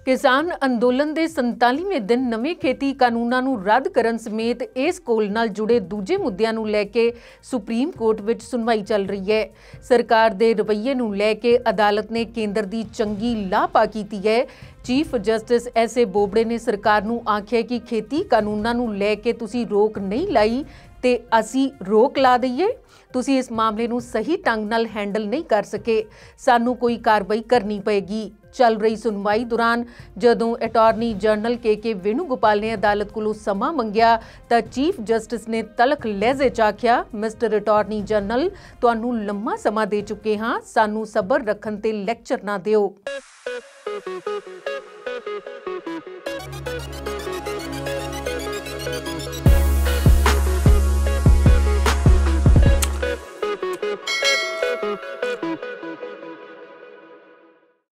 किसान अंदोलन के 47वें दिन नवे खेती कानूनों नूं रद्द करन समेत इस कोल नाल जुड़े दूजे मुद्दिआं नूं लैके सुप्रीम कोर्ट विच सुनवाई चल रही है। सरकार दे रवैये नूं लैके अदालत ने केंद्र दी चंगी लापा कीती है। Chief justice एस.ए. बोबड़े ने सरकार नूं आख्या कि खेती कानूनों नूं लैके तुसीं रोक नहीं लाई ते असीं रोक ला दईए। तुसीं इस मामले नूं सही ढंग नाल हैंडल नहीं कर सके, सानूं कोई कार्रवाई करनी पेगी। चल रही सुनवाई दौरान जदों अटॉर्नी जनरल के वेणुगोपाल ने अदालत कोलों समा मंगिया तां चीफ जस्टिस ने तलख लहजे च आख्या, मिस्टर अटॉर्नी जनरल, तुहानूं लम्मा समा दे चुके हां, सानूं सबर रखण ते लैक्चर ना दिओ।